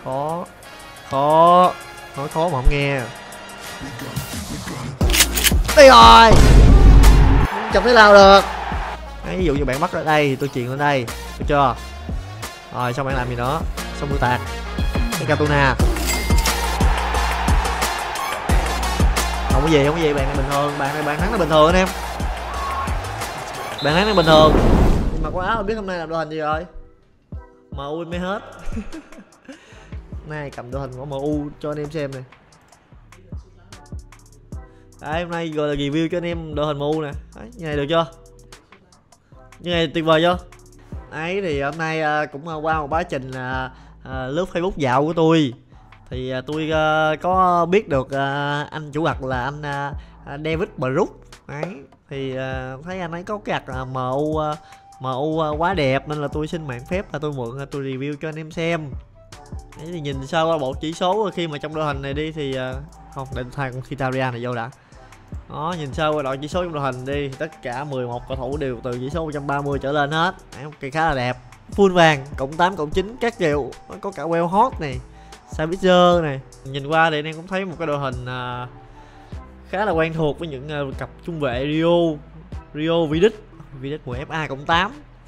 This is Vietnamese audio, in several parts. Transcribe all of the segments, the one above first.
Khó. Khó. Nói khó mà không nghe. Đây rồi. Chẳng thể lao được. Đấy, ví dụ như bạn bắt ở đây thì tôi chuyền lên đây, được chưa? Rồi xong bạn làm gì nữa? Xong tôi tạt cái Katuna. Không có gì, không có gì, bạn này bình thường, bạn thắng là bình thường anh em. Bạn thắng là bình thường. Nhưng mà có áo biết hôm nay làm đội hình gì rồi? MU mới hết. Nay cầm đội hình của MU cho anh em xem nè. Đấy, hôm nay gọi là review cho anh em đội hình MU nè. Đấy, như này được chưa? Như này tuyệt vời chưa? Ấy thì hôm nay cũng qua một quá trình lướt Facebook dạo của tôi. Thì tôi có biết được anh chủ mặt là anh David Brook. Đấy, thì thấy anh ấy có cái ạc MU quá đẹp nên là tôi xin mạng phép là tôi mượn tôi review cho anh em xem. Đấy, thì nhìn sơ qua bộ chỉ số khi mà trong đội hình này đi thì không, để thay con Mkhitaryan này vô đã. Đó, nhìn sơ qua đội chỉ số trong đội hình đi, tất cả 11 cầu thủ đều từ chỉ số 130 trở lên hết. Đấy, một khá là đẹp. Full vàng, cộng 8, cộng 9 các kiểu, có cả Well Hot này, Sabitzer này. Nhìn qua thì anh em cũng thấy một cái đội hình khá là quen thuộc với những cặp trung vệ Rio Vidic mùa FA cộng 8.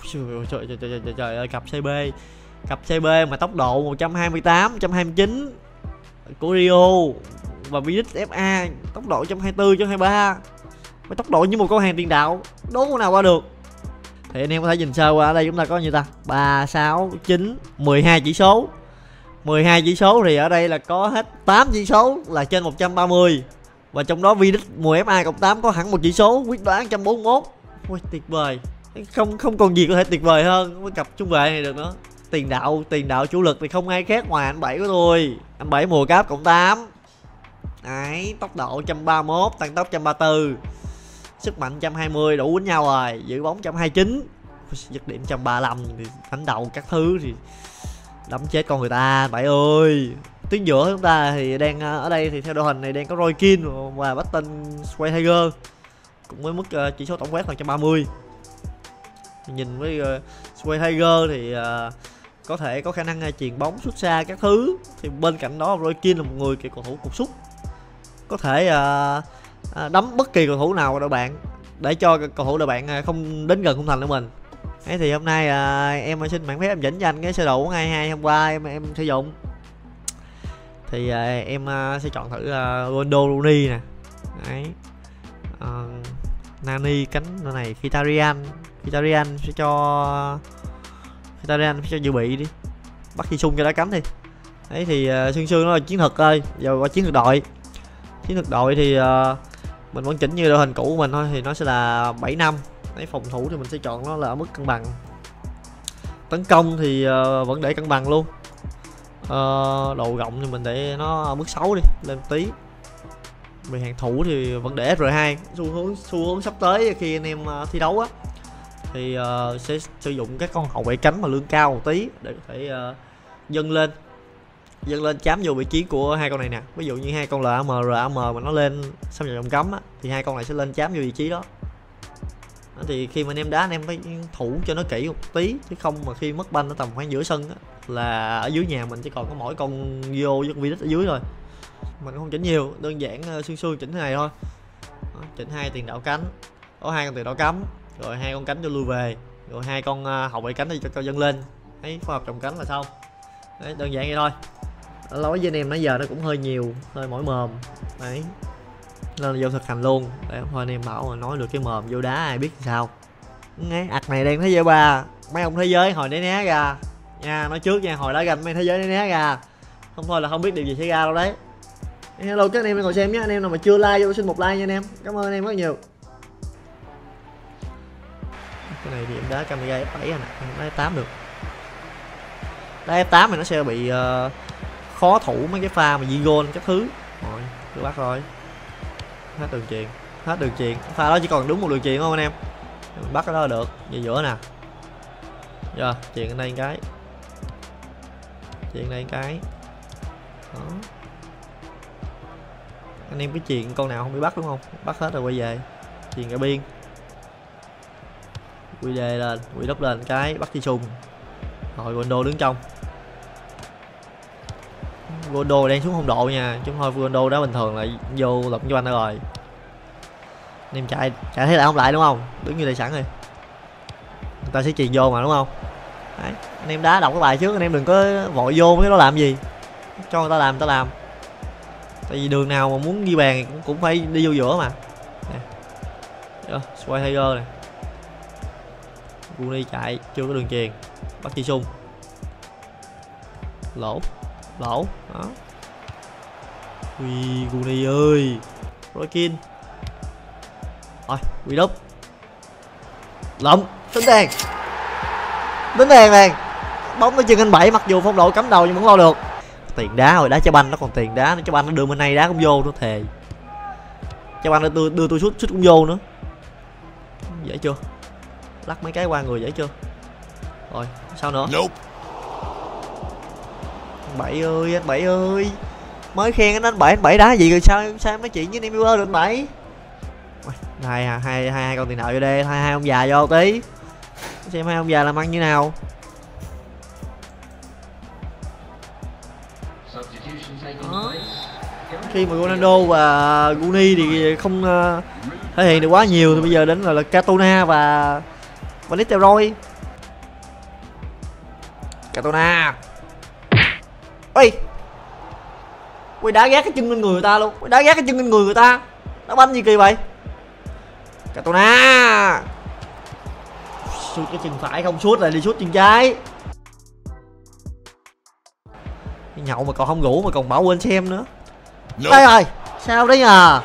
Trời ơi, cặp CB mà tốc độ 128, 129 của Rio và Vidic FA tốc độ 124, 123. Với tốc độ như một con hàng tiền đạo, đố con nào qua được. Thì anh em có thể nhìn sơ qua ở đây chúng ta có như ta 3, 6, 9, 12 chỉ số. 12 chỉ số thì ở đây là có hết 8 chỉ số là trên 130. Và trong đó Vidic mùa FA cộng 8 có hẳn một chỉ số quyết đoán 141. Ui, tuyệt vời. Không còn gì có thể tuyệt vời hơn với cặp trung vệ này được nữa. Tiền đạo chủ lực thì không ai khác ngoài anh Bảy của tôi. Anh Bảy mùa cáp cộng 8. Đấy, tốc độ 131, tăng tốc 134. Sức mạnh 120 đủ quýnh nhau rồi, giữ bóng 129. Dứt điểm 135 thì đánh đầu các thứ thì đấm chết con người ta Bảy ơi. Tuyến giữa chúng ta thì đang ở đây thì theo đội hình này đang có Roy Keane và Bastian Schweinsteiger cũng với mức chỉ số tổng quát là 130. Nhìn với Schweinsteiger thì có thể có khả năng chuyền bóng xuất xa các thứ. Thì bên cạnh đó Roy Keane là một người kiểu cầu thủ cục sút, có thể đấm bất kỳ cầu thủ nào của đội bạn để cho cầu thủ đội bạn không đến gần khung thành của mình. Thế thì hôm nay em xin mạng phép em chỉnh cho anh cái sơ đồ của 22 hôm qua em sử dụng. Thì em sẽ chọn thử Ronaldo Rooney nè. Đấy. Nani cánh nơi này, Mkhitaryan sẽ cho dự bị đi. Bắt Chi Sung cho đá cánh đi. Đấy thì Sương nó là chiến thuật ơi. Giờ qua chiến thuật đội. Chiến thuật đội thì mình vẫn chỉnh như đội hình cũ của mình thôi, thì nó sẽ là 7-5. Đấy, phòng thủ thì mình sẽ chọn nó là ở mức cân bằng. Tấn công thì vẫn để cân bằng luôn. Độ rộng thì mình để nó ở mức 6 đi, lên tí. Về hàng thủ thì vẫn để FR2. Xu hướng sắp tới khi anh em thi đấu á thì sẽ sử dụng các con hậu vệ cánh mà lương cao một tí để có thể dâng lên chám vô vị trí của hai con này nè. Ví dụ như hai con LAM, RAM mà nó lên xâm nhập vòng cấm á, thì hai con này sẽ lên chám vô vị trí đó. Thì khi mà anh em đá anh em phải thủ cho nó kỹ một tí, chứ không mà khi mất banh ở tầm khoảng giữa sân á, là ở dưới nhà mình chỉ còn có mỗi con vô với con Vidic ở dưới thôi. Mình không chỉnh nhiều, đơn giản xương chỉnh thế này thôi. Đó, chỉnh hai tiền đạo cánh, có hai con tiền đạo cấm, rồi hai con cánh cho lui về, rồi hai con hậu vệ cánh đi cho dâng lên. Ấy, phối hợp trồng cánh là xong. Đấy, đơn giản vậy thôi. Nói với anh em nãy giờ nó cũng hơi nhiều, hơi mỏi mồm. Đấy, nên là vô thực hành luôn để thôi anh em bảo mà nói được cái mồm vô đá ai biết sao. Ngay ạc này đang thế giới 3, mấy ông thế giới hồi để né ra nha, nói trước nha, hồi đá ganh mấy thế giới để né ra, không thôi là không biết điều gì xảy ra đâu đấy. Hello các anh em đang ngồi xem nhé, anh em nào mà chưa like vô xin một like nha anh em, cảm ơn anh em rất nhiều. Cái này thì em đá camera F7 nè, đá F8 được. Đá F8 thì nó sẽ bị khó thủ mấy cái pha mà Gigon các thứ. Rồi, tôi bắt rồi. Hết đường chuyền. Pha đó chỉ còn đúng một đường chuyền không anh em. Mình bắt cái đó là được. Về giữa nè. Giờ, chuyền ở đây một cái. Chuyền đây một cái. Đó. Anh em cái chuyền con nào không bị bắt đúng không? Bắt hết rồi quay về. Chuyền cả biên. Quy đề lên, quy đắp lên cái, bắt Chi Sung. Rồi Ronaldo đứng trong. Ronaldo đang xuống phong độ nha, chứ thôi Ronaldo đá bình thường là vô lụm cho anh rồi. Anh em chạy thấy lại không lại đúng không, đứng như đây sẵn rồi, người ta sẽ chuyền vô mà đúng không. Đấy, anh em đá đọc cái bài trước, anh em đừng có vội vô mấy đó làm gì, cho người ta làm, tại vì đường nào mà muốn ghi bàn cũng phải đi vô giữa mà. Nè, Sway Tiger này, Guni chạy chưa có đường truyền, bắt Chi Sung, lỗ đó. Ui Guni ơi, Roykin rồi, quy đúc lộn tính đèn này, bóng tới chân anh Bảy, mặc dù phong độ cắm đầu nhưng vẫn lo được. Tiền đá rồi, đá trái banh nó còn tiền đá, trái banh nó đưa bên này đá cũng vô nó thề, trái banh nó đưa tôi sút cũng vô nữa, dễ chưa, lắc mấy cái qua người dễ chưa. Rồi sao nữa nope. Anh Bảy ơi mới khen anh Bảy đá gì rồi sao em nói chuyện với em viewer được anh Bảy. Hai con tiền nợ vô đây, hai ông già vô tí xem hai ông già làm ăn như nào. Đó. Khi mà Ronaldo và Guni thì không thể hiện được quá nhiều thì bây giờ đến là Cantona và Nistelrooy. Cantona ui đá gác cái chân lên người ta luôn, đá gác cái chân lên người người ta, đá banh gì kỳ vậy. Cantona sút cái chân phải không sút, lại đi sút chân trái. Nhậu mà còn không ngủ mà còn bảo quên xem nữa. Đây rồi sao đấy à.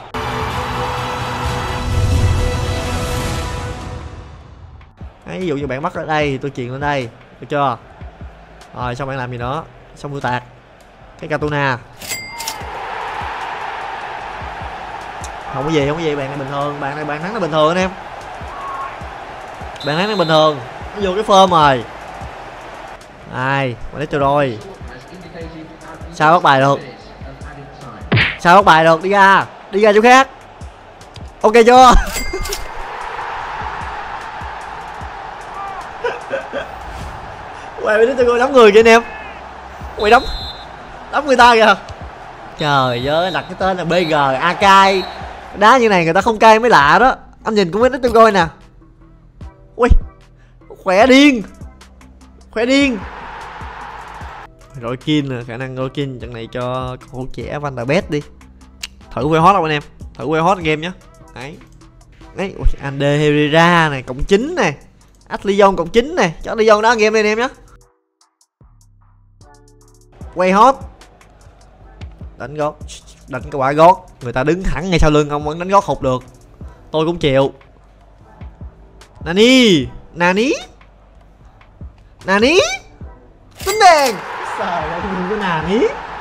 Đấy, ví dụ như bạn bắt ở đây thì tôi chuyền lên đây được chưa. Rồi xong bạn làm gì nữa, xong tôi tạt cái Cantona. Không có gì bạn này bình thường, bạn thắng nó bình thường anh em, bạn thắng nó bình thường, nó vô cái phơm rồi. Ai mà lấy rồi sao bắt bài được, đi ra chỗ khác, ok chưa. Quay bên tôi đóng người kìa anh em, quay đóng người ta kìa. Trời ơi, đặt cái tên là BG Akai, đá như này người ta không cay mới lạ đó. Anh nhìn cũng biết tôi coi nè. Ui khỏe điên. Roykin nè, khả năng Roykin trận này cho cậu trẻ Van der Beek đi. Thử quay hot không anh em, thử quay hot game nhé. Đấy Ande Herrera này cộng 9 này, Ashley cộng 9 này, cho Ashley đá game đây anh em nhé. Quay hot, đánh cái quả gót, người ta đứng thẳng ngay sau lưng ông vẫn đánh gót hụt được, tôi cũng chịu. Nani tính đèn trời ơi, cái Nani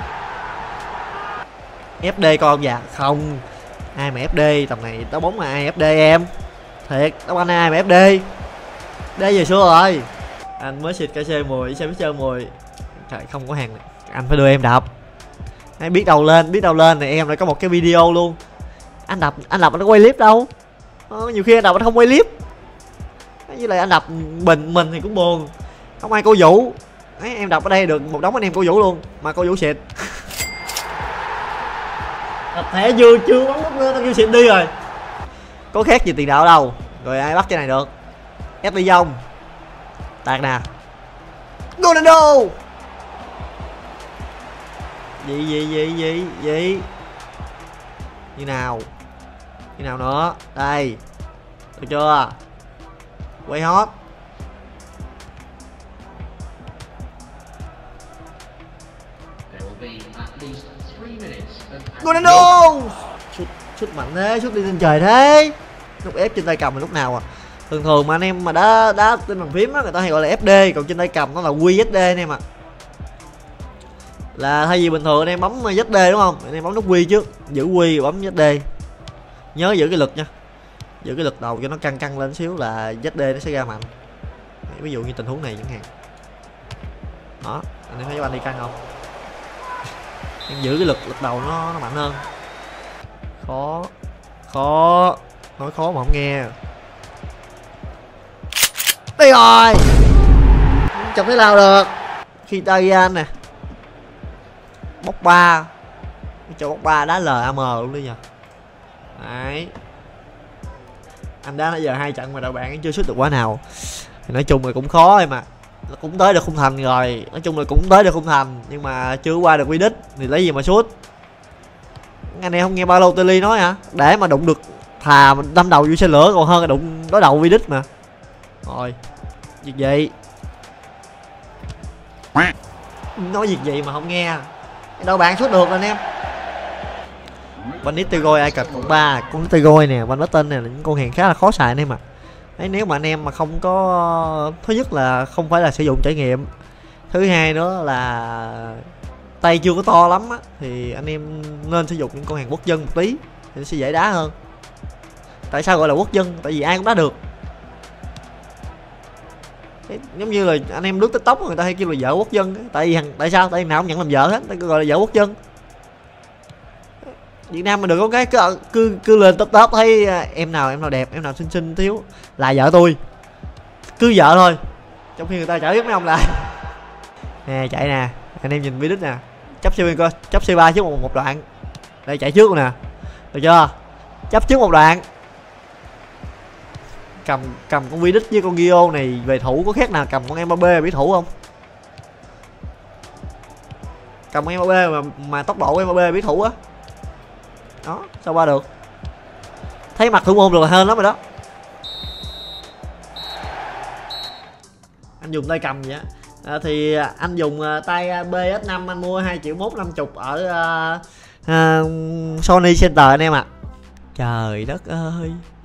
FD con già không, ai mà FD tầm này đá bóng mà ai FD em thiệt, đá banh ai mà FD đá về xưa rồi. Anh mới xịt KC 10 xe Mr 10 trời, không có hàng này. Anh phải đưa em đập. Hay biết đâu lên này em lại có một cái video luôn. Anh đập anh có quay clip đâu. Nhiều khi anh đập anh không quay clip. Với lại anh đập mình thì cũng buồn, không ai cổ vũ. Đấy, em đập ở đây được một đống anh em cổ vũ luôn mà cổ vũ xịt. Đập thẻ chưa bóng lúc nữa tao kêu xịt đi rồi. Có khác gì tiền đạo đâu. Rồi ai bắt cái này được. Ép đi dông. Tạt nè. Ronaldo. Gì như nào nữa đây, được chưa, quay hot. Ronaldo sút mạnh thế, sút đi lên trời thế, lúc ép trên tay cầm là lúc nào à. Thường mà anh em mà đá trên bàn phím á người ta hay gọi là FD, còn trên tay cầm nó là QSD anh em ạ. Là thay vì bình thường anh em bấm ZD đúng không, anh em bấm nút Q trước, giữ Q bấm ZD, nhớ giữ cái lực nha, giữ cái lực đầu cho nó căng lên xíu là ZD nó sẽ ra mạnh. Ví dụ như tình huống này chẳng hạn đó, anh em thấy cho anh đi căng không, em giữ cái lực đầu nó mạnh hơn. Khó nói khó mà không nghe. Đi rồi, chọc thế nào được khi tay ra anh nè. bóc ba, cho bóc ba đá LAM luôn đi nhờ. Đấy, anh đá nãy giờ 2 trận mà đội bạn chưa sút được quả nào. Thì nói chung là cũng khó thôi mà, cũng tới được khung thành rồi, nói chung là cũng tới được khung thành nhưng mà chưa qua được quy đích thì lấy gì mà sút. Anh em không nghe Balotelli nói hả, để mà đụng được thà mình đâm đầu vô xe lửa còn hơn là đụng đối đầu quy đích mà. Rồi việc gì nói việc gì mà không nghe, đâu bạn sút được anh em. Van Nistelrooy ai cật cộng 3, con Nistelrooy nè, Van Basten nè là những con hàng khá là khó xài anh em ạ. Đấy, nếu mà anh em mà không có, thứ nhất là không phải là sử dụng trải nghiệm, thứ hai nữa là tay chưa có to lắm á, thì anh em nên sử dụng những con hàng quốc dân một tí thì nó sẽ dễ đá hơn. Tại sao gọi là quốc dân? Tại vì ai cũng đá được. Đấy, giống như là anh em lướt TikTok người ta hay kêu là vợ quốc dân, tại sao? Tại vì nào cũng nhận làm vợ hết, gọi là vợ quốc dân. Việt Nam mà được có cái cứ lên top thấy em nào đẹp, em nào xinh xinh thiếu là vợ tôi, cứ vợ thôi, trong khi người ta chả biết mấy ông là nè chạy nè, anh em nhìn video nè, chấp C coi, chấp C3 trước một đoạn, đây chạy trước nè, được chưa, chấp trước một đoạn, cầm con Vidic với con Gio này về thủ có khác nào cầm con Mbappé bị thủ không? Cầm con Mbappé mà tốc độ của Mbappé bị thủ á, đó sao qua được, thấy mặt thủ môn rồi hơn lắm rồi đó. Anh dùng tay cầm vậy á, thì anh dùng tay PS5, anh mua 2.150.000 ở Sony Center anh em ạ. Trời đất ơi,